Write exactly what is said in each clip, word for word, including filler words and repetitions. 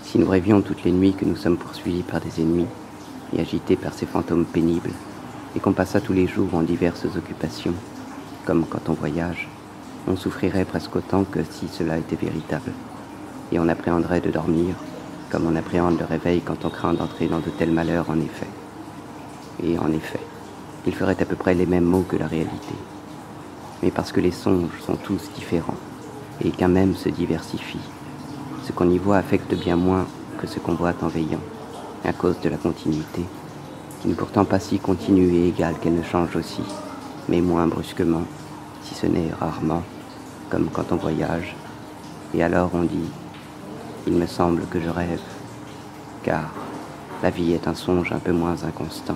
Si nous rêvions toutes les nuits que nous sommes poursuivis par des ennemis et agités par ces fantômes pénibles, et qu'on passa tous les jours en diverses occupations, comme quand on voyage, on souffrirait presque autant que si cela était véritable, et on appréhenderait de dormir, comme on appréhende le réveil quand on craint d'entrer dans de tels malheurs en effet. Et en effet, ils feraient à peu près les mêmes mots que la réalité. Mais parce que les songes sont tous différents, et qu'un même se diversifie, ce qu'on y voit affecte bien moins que ce qu'on voit en veillant, à cause de la continuité, qui n'est pourtant pas si continue et égale qu'elle ne change aussi, mais moins brusquement, si ce n'est rarement, comme quand on voyage, et alors on dit « il me semble que je rêve », car la vie est un songe un peu moins inconstant.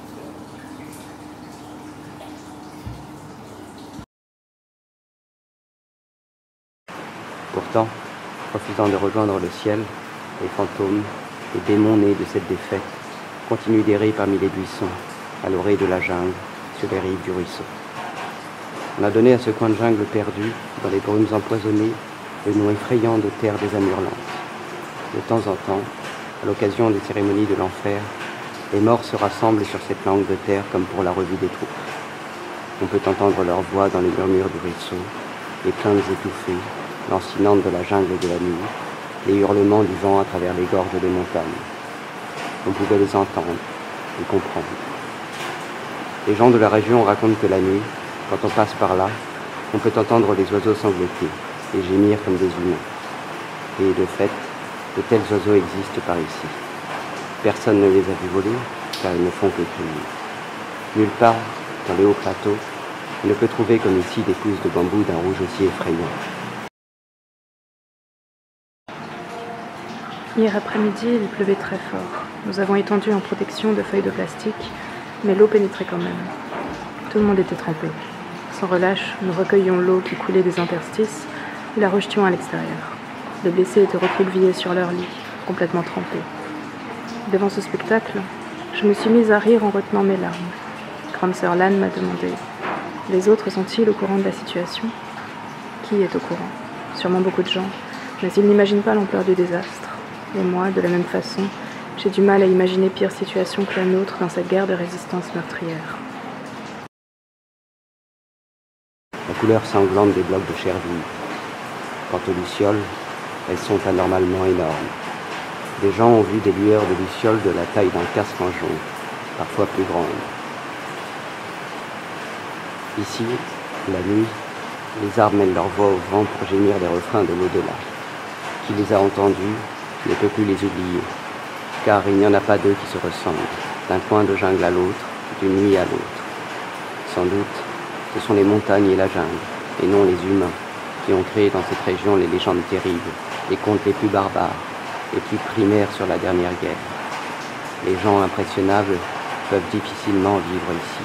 Pourtant, refusant de rejoindre le ciel, les fantômes, les démons nés de cette défaite, continuent d'errer parmi les buissons, à l'orée de la jungle, sur les rives du ruisseau. On a donné à ce coin de jungle perdu, dans les brumes empoisonnées, le nom effrayant de terre des âmes hurlantes. De temps en temps, à l'occasion des cérémonies de l'enfer, les morts se rassemblent sur cette langue de terre comme pour la revue des troupes. On peut entendre leur voix dans les murmures du ruisseau, les plaintes étouffées, lancinantes de la jungle et de la nuit, les hurlements du vent à travers les gorges des montagnes. On pouvait les entendre, les comprendre. Les gens de la région racontent que la nuit, quand on passe par là, on peut entendre les oiseaux sangloter et gémir comme des humains. Et de fait, de tels oiseaux existent par ici. Personne ne les a vus voler, car ils ne font que crier. Nulle part, dans les hauts plateaux, on ne peut trouver comme ici des pousses de bambou d'un rouge aussi effrayant. Hier après-midi, il pleuvait très fort. Nous avons étendu en protection de feuilles de plastique, mais l'eau pénétrait quand même. Tout le monde était trempé. Sans relâche, nous recueillions l'eau qui coulait des interstices et la rejetions à l'extérieur. Les blessés étaient recroquevillés sur leur lit, complètement trempés. Devant ce spectacle, je me suis mise à rire en retenant mes larmes. Grande sœur Lan m'a demandé « Les autres sont-ils au courant de la situation ?» Qui est au courant? Sûrement beaucoup de gens, mais ils n'imaginent pas l'ampleur du désastre. Et moi, de la même façon, j'ai du mal à imaginer pire situation que la nôtre dans cette guerre de résistance meurtrière. La couleur sanglante des blocs de chair vive. Quant aux lucioles, elles sont anormalement énormes. Des gens ont vu des lueurs de lucioles de la taille d'un casque en jaune, parfois plus grandes. Ici, la nuit, les arbres mêlent leur voix au vent pour gémir des refrains de l'au-delà. Qui les a entendus ne peut plus les oublier, car il n'y en a pas deux qui se ressemblent, d'un coin de jungle à l'autre, d'une nuit à l'autre. Sans doute, ce sont les montagnes et la jungle, et non les humains, qui ont créé dans cette région les légendes terribles, les contes les plus barbares, les plus primaires sur la dernière guerre. Les gens impressionnables peuvent difficilement vivre ici.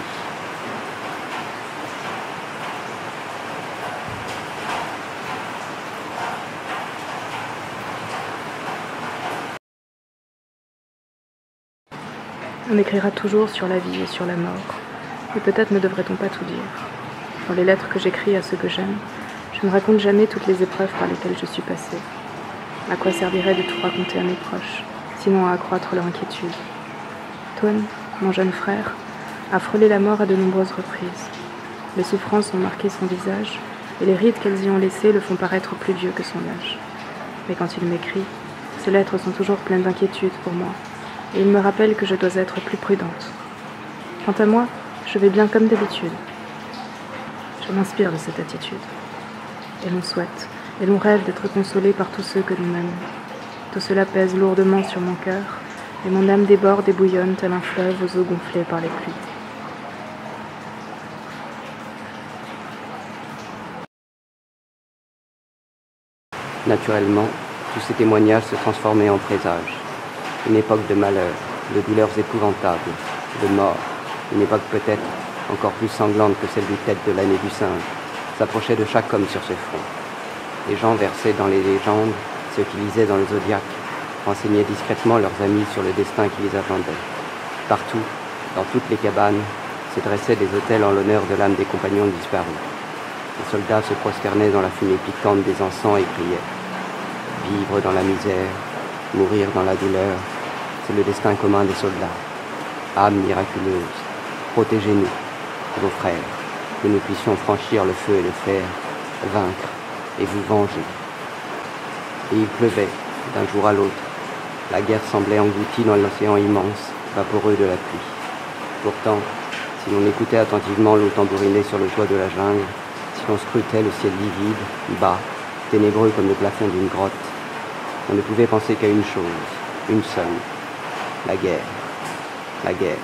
On écrira toujours sur la vie et sur la mort, et peut-être ne devrait-on pas tout dire. Dans les lettres que j'écris à ceux que j'aime, je ne raconte jamais toutes les épreuves par lesquelles je suis passée. À quoi servirait de tout raconter à mes proches, sinon à accroître leur inquiétude? Toan, mon jeune frère, a frôlé la mort à de nombreuses reprises. Les souffrances ont marqué son visage, et les rides qu'elles y ont laissées le font paraître plus vieux que son âge. Mais quand il m'écrit, ses lettres sont toujours pleines d'inquiétude pour moi, et il me rappelle que je dois être plus prudente. Quant à moi, je vais bien comme d'habitude. Je m'inspire de cette attitude. Et l'on souhaite, et l'on rêve d'être consolé par tous ceux que l'on aime. Tout cela pèse lourdement sur mon cœur, et mon âme déborde et bouillonne tel un fleuve aux eaux gonflées par les pluies. Naturellement, tous ces témoignages se transformaient en présages. Une époque de malheur, de douleurs épouvantables, de mort, une époque peut-être encore plus sanglante que celle du tête de l'année du singe, s'approchait de chaque homme sur ce front. Les gens versaient dans les légendes, ceux qui lisaient dans le zodiaque, renseignaient discrètement leurs amis sur le destin qui les attendait. Partout, dans toutes les cabanes, se dressaient des autels en l'honneur de l'âme des compagnons disparus. Les soldats se prosternaient dans la fumée piquante des encens et criaient « Vivre dans la misère, Mourir dans la douleur, c'est le destin commun des soldats. Âme miraculeuse, protégez-nous, vos frères, que nous puissions franchir le feu et le fer, vaincre et vous venger. Et il pleuvait, d'un jour à l'autre. La guerre semblait engloutie dans l'océan immense, vaporeux de la pluie. Pourtant, si l'on écoutait attentivement l'eau tambouriner sur le toit de la jungle, si l'on scrutait le ciel livide, bas, ténébreux comme le plafond d'une grotte, on ne pouvait penser qu'à une chose, une seule, la guerre, la guerre.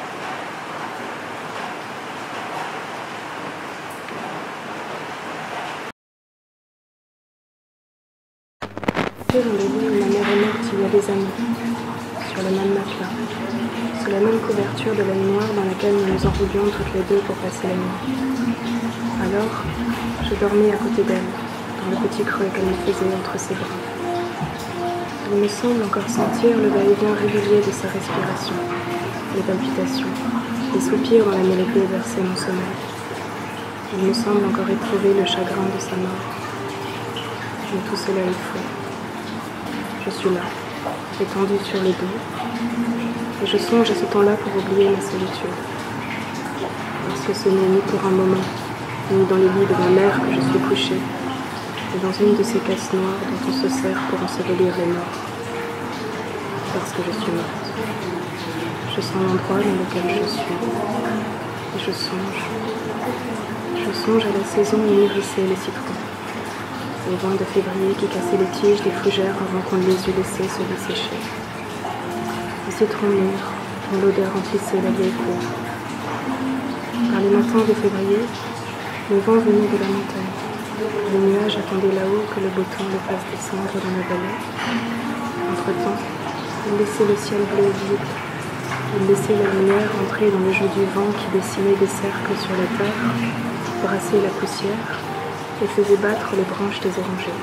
Dans le lit où ma mère est morte il y a des années, sur le même matelas, sous la même couverture de laine noire dans laquelle nous nous enroulions toutes les deux pour passer la nuit. Alors, je dormis à côté d'elle, dans le petit creux qu'elle me faisait entre ses bras. Il me semble encore sentir le va-et-vient régulier de sa respiration, les palpitations, les soupirs dans la mélodie versait mon sommeil. Il me semble encore éprouver le chagrin de sa mort. Mais tout cela est faux. Je suis là, étendue sur le dos, et je songe à ce temps-là pour oublier ma solitude. Parce que ce n'est ni pour un moment, ni dans les lits de ma mère que je suis couchée, mais dans une de ces caisses noires dont on se sert pour ensevelir les morts. Parce que je suis morte. Je sens l'endroit dans lequel je suis, et je songe. Je songe à la saison où mûrissaient les citrons, au vent de février qui cassait les tiges des fougères avant qu'on les eût laissées se dessécher. Les citrons mûrs, dont l'odeur remplissait la vieille cour. Par les matins de février, le vent venait de la montagne. Les nuages attendaient là-haut que le beau temps le fasse descendre dans la vallée. Entre-temps, il laissait le ciel bleu vide. Il laissait la lumière entrer dans le jeu du vent qui dessinait des cercles sur la terre, brassait la poussière et faisait battre les branches des orangers.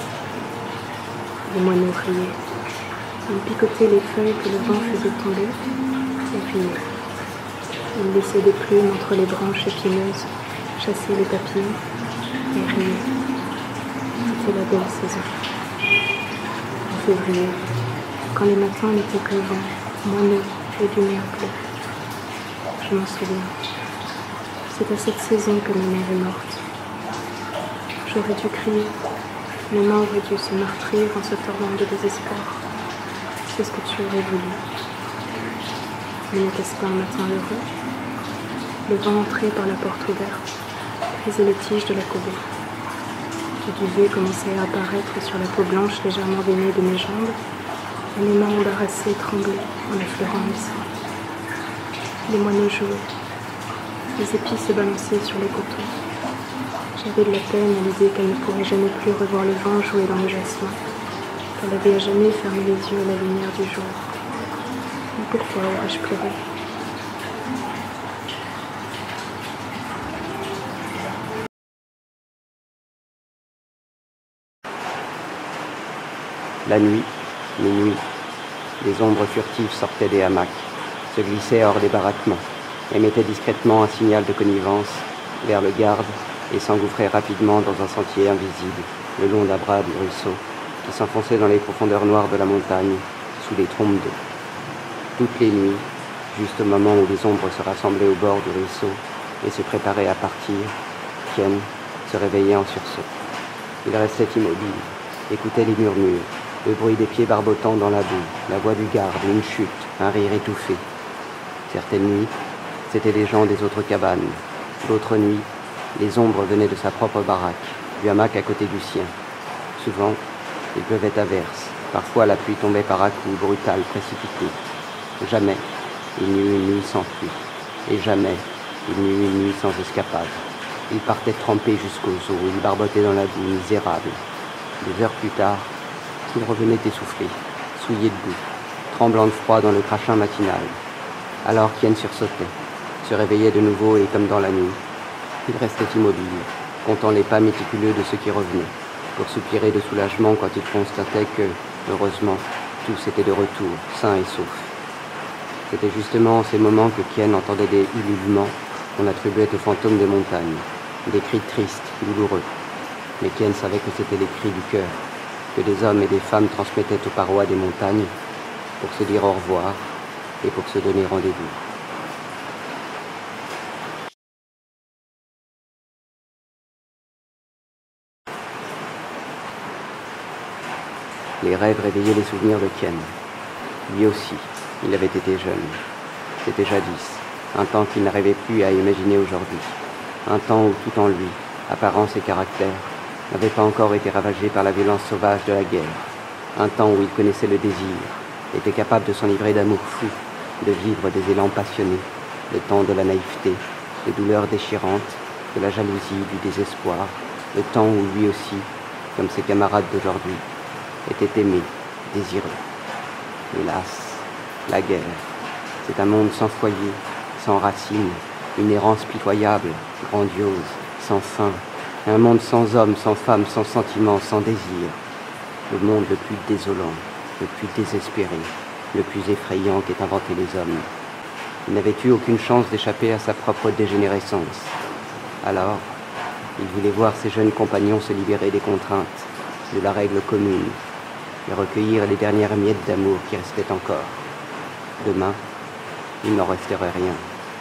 Les moineaux riaient. Ils picotaient les feuilles que le vent faisait tomber et riaient. Ils laissaient des plumes entre les branches épineuses, chassaient les papillons et riaient. C'était la belle saison. En février, quand les matins n'étaient que vent, moineaux et lumière bleue. Je m'en souviens. C'est à cette saison que ma mère est morte. J'aurais dû crier, mes mains auraient dû se meurtrir en se tordant de désespoir. C'est ce que tu aurais voulu. Mais n'était-ce pas un matin heureux? Le vent entrait par la porte ouverte, brisait les tiges de la coubée. Le duvet commençait à apparaître sur la peau blanche légèrement veinée de mes jambes, et mes mains embarrassées tremblaient en effleurant mes seins. Les moineaux jouaient. Les épis se balançaient sur les coteaux. J'avais de la peine à l'idée qu'elle ne pourrait jamais plus revoir le vent jouer dans le jasmin, qu'elle avait à jamais fermé les yeux à la lumière du jour. Mais pourquoi aurais-je pleuré? La nuit, minuit, les ombres furtives sortaient des hamacs, se glissaient hors des baraquements, émettaient discrètement un signal de connivence vers le garde et s'engouffraient rapidement dans un sentier invisible, le long d'un bras du ruisseau, qui s'enfonçait dans les profondeurs noires de la montagne, sous des trompes d'eau. Toutes les nuits, juste au moment où les ombres se rassemblaient au bord du ruisseau et se préparaient à partir, Kien se réveillait en sursaut. Il restait immobile, écoutait les murmures, le bruit des pieds barbottant dans la boue, la voix du garde, une chute, un rire étouffé. Certaines nuits, c'étaient les gens des autres cabanes. D'autres nuits, les ombres venaient de sa propre baraque, du hamac à côté du sien. Souvent, il pleuvait à verse. Parfois, la pluie tombait par à-coups, brutale, précipitée. Jamais, il n'y eut une nuit sans pluie. Et jamais, il n'y eut une nuit sans escapade. Il partait trempé jusqu'aux os, il barbotait dans la boue, misérable. Des heures plus tard, il revenait essoufflé, souillé de boue, tremblant de froid dans le crachin matinal. Alors Kien sursautait, se réveillait de nouveau et comme dans la nuit, il restait immobile, comptant les pas méticuleux de ceux qui revenaient, pour soupirer de soulagement quand il constatait que, heureusement, tous étaient de retour, sains et saufs. C'était justement en ces moments que Kien entendait des ululements qu'on attribuait aux fantômes des montagnes, des cris tristes, douloureux. Mais Kien savait que c'étaient les cris du cœur, que des hommes et des femmes transmettaient aux parois des montagnes pour se dire au revoir et pour se donner rendez-vous. Les rêves réveillaient les souvenirs de Ken. Lui aussi, il avait été jeune. C'était jadis, un temps qu'il n'arrivait plus à imaginer aujourd'hui. Un temps où tout en lui, apparence et caractère, n'avait pas encore été ravagé par la violence sauvage de la guerre. Un temps où il connaissait le désir, était capable de s'enivrer d'amour fou, de vivre des élans passionnés, le temps de la naïveté, des douleurs déchirantes, de la jalousie, du désespoir, le temps où lui aussi, comme ses camarades d'aujourd'hui, était aimé, désireux. Hélas, la guerre, c'est un monde sans foyer, sans racines, une errance pitoyable, grandiose, sans fin, un monde sans hommes, sans femmes, sans sentiments, sans désir. Le monde le plus désolant, le plus désespéré, le plus effrayant qu'aient inventé les hommes. Il n'avait eu aucune chance d'échapper à sa propre dégénérescence. Alors, il voulait voir ses jeunes compagnons se libérer des contraintes, de la règle commune, et recueillir les dernières miettes d'amour qui restaient encore. Demain, il n'en resterait rien.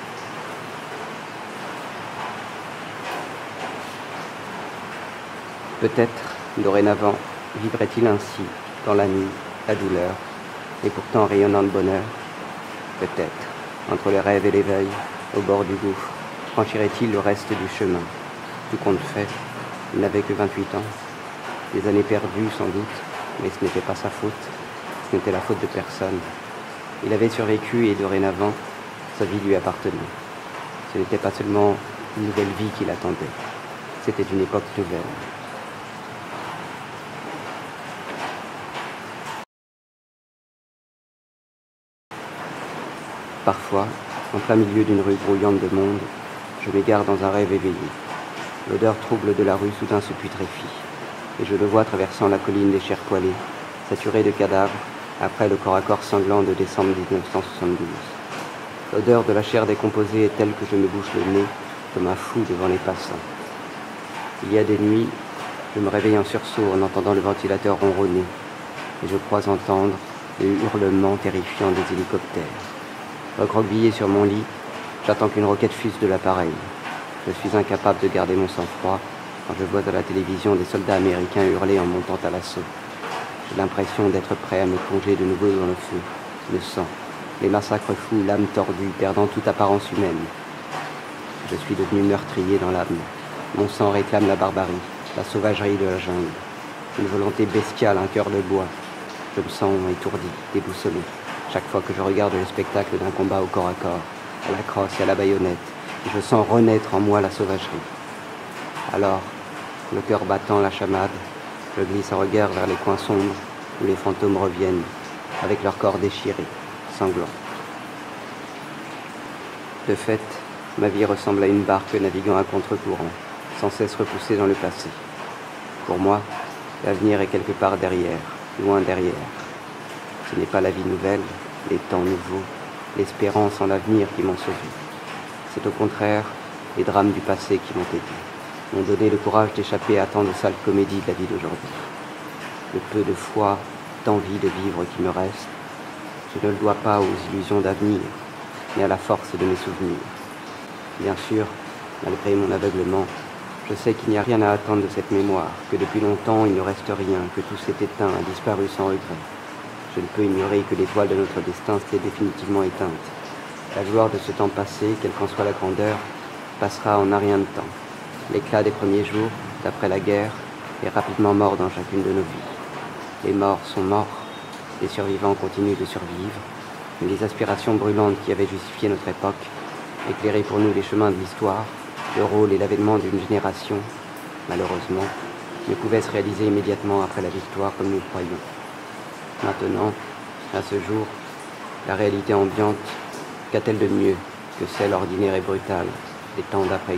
Peut-être, dorénavant, vivrait-il ainsi, dans la nuit, la douleur, et pourtant rayonnant de bonheur. Peut-être, entre les rêves et l'éveil, au bord du gouffre, franchirait-il le reste du chemin. Tout compte fait, il n'avait que vingt-huit ans. Des années perdues, sans doute, mais ce n'était pas sa faute. Ce n'était la faute de personne. Il avait survécu et dorénavant, sa vie lui appartenait. Ce n'était pas seulement une nouvelle vie qui l'attendait. C'était une époque nouvelle. Parfois, en plein milieu d'une rue grouillante de monde, je m'égare dans un rêve éveillé. L'odeur trouble de la rue soudain se putréfie, et je le vois traversant la colline des chairs poêlées, saturée de cadavres, après le corps à corps sanglant de décembre mille neuf cent soixante-douze. L'odeur de la chair décomposée est telle que je me bouche le nez, comme un fou devant les passants. Il y a des nuits, je me réveille en sursaut en entendant le ventilateur ronronner, et je crois entendre les hurlements terrifiants des hélicoptères. Recroquevillé sur mon lit, j'attends qu'une roquette fuse de l'appareil. Je suis incapable de garder mon sang-froid quand je vois à la télévision des soldats américains hurler en montant à l'assaut. J'ai l'impression d'être prêt à me plonger de nouveau dans le feu, le sang, les massacres fous, l'âme tordue, perdant toute apparence humaine. Je suis devenu meurtrier dans l'âme. Mon sang réclame la barbarie, la sauvagerie de la jungle. Une volonté bestiale, un cœur de bois. Je me sens étourdi, déboussolé. Chaque fois que je regarde le spectacle d'un combat au corps à corps, à la crosse et à la baïonnette, je sens renaître en moi la sauvagerie. Alors, le cœur battant la chamade, je glisse un regard vers les coins sombres où les fantômes reviennent, avec leur corps déchiré, sanglant. De fait, ma vie ressemble à une barque naviguant à contre-courant, sans cesse repoussée dans le passé. Pour moi, l'avenir est quelque part derrière, loin derrière. Ce n'est pas la vie nouvelle, les temps nouveaux, l'espérance en l'avenir qui m'ont sauvé. C'est au contraire les drames du passé qui m'ont aidé, m'ont donné le courage d'échapper à tant de sales comédies de la vie d'aujourd'hui. Le peu de foi, d'envie de vivre qui me reste, je ne le dois pas aux illusions d'avenir, mais à la force de mes souvenirs. Bien sûr, malgré mon aveuglement, je sais qu'il n'y a rien à attendre de cette mémoire, que depuis longtemps il ne reste rien, que tout s'est éteint, a disparu sans regret. Je ne peux ignorer que l'étoile de notre destin s'est définitivement éteinte. La gloire de ce temps passé, quelle qu'en soit la grandeur, passera en un rien de temps. L'éclat des premiers jours, d'après la guerre, est rapidement mort dans chacune de nos vies. Les morts sont morts, les survivants continuent de survivre, mais les aspirations brûlantes qui avaient justifié notre époque, éclairé pour nous les chemins de l'histoire, le rôle et l'avènement d'une génération, malheureusement, ne pouvaient se réaliser immédiatement après la victoire comme nous le croyions. Maintenant, à ce jour, la réalité ambiante, qu'a-t-elle de mieux que celle ordinaire et brutale des temps d'après-guerre ?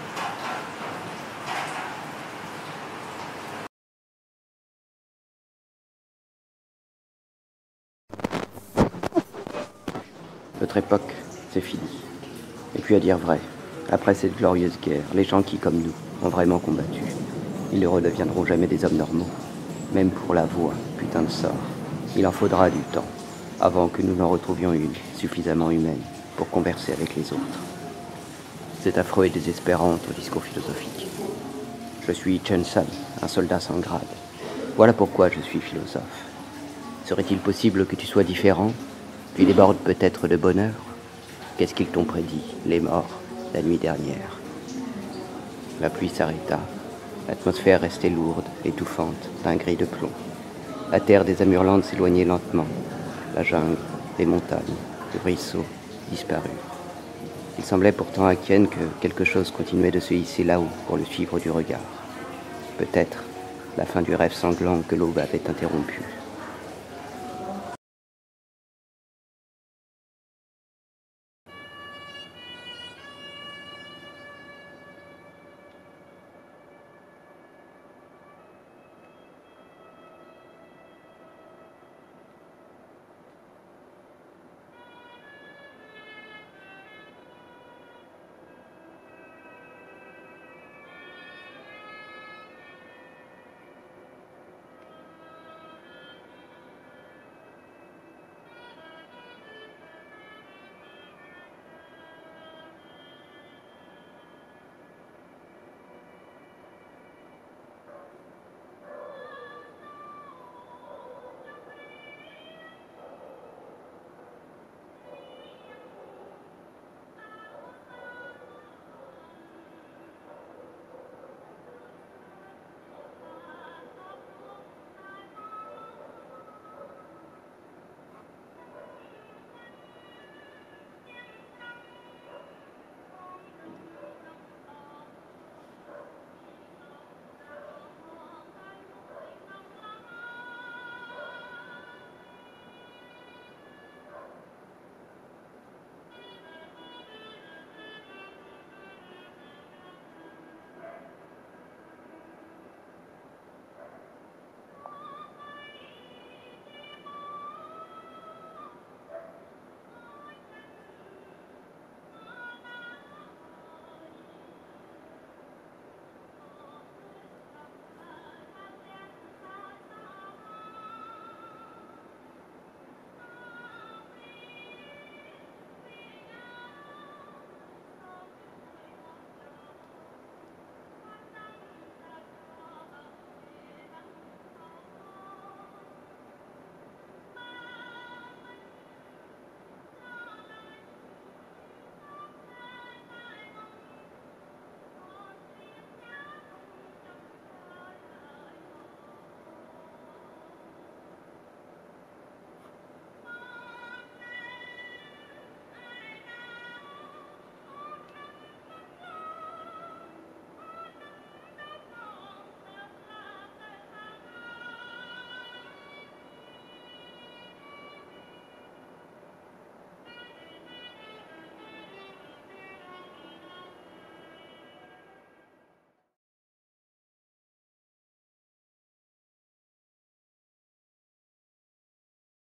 Notre époque, c'est fini. Et puis à dire vrai, après cette glorieuse guerre, les gens qui, comme nous, ont vraiment combattu, ils ne redeviendront jamais des hommes normaux. même pour la voix, putain de sort. Il en faudra du temps, avant que nous n'en retrouvions une suffisamment humaine pour converser avec les autres. C'est affreux et désespérant ton discours philosophique. Je suis Chen San, un soldat sans grade. Voilà pourquoi je suis philosophe. Serait-il possible que tu sois différent? Tu débordes peut-être de bonheur? Qu'est-ce qu'ils t'ont prédit, les morts, la nuit dernière? La pluie s'arrêta. L'atmosphère restait lourde, étouffante, d'un gris de plomb. La terre des Amurlandes s'éloignait lentement. La jungle, les montagnes, le ruisseau disparurent. Il semblait pourtant à Kien que quelque chose continuait de se hisser là-haut pour le suivre du regard. Peut-être la fin du rêve sanglant que l'aube avait interrompu.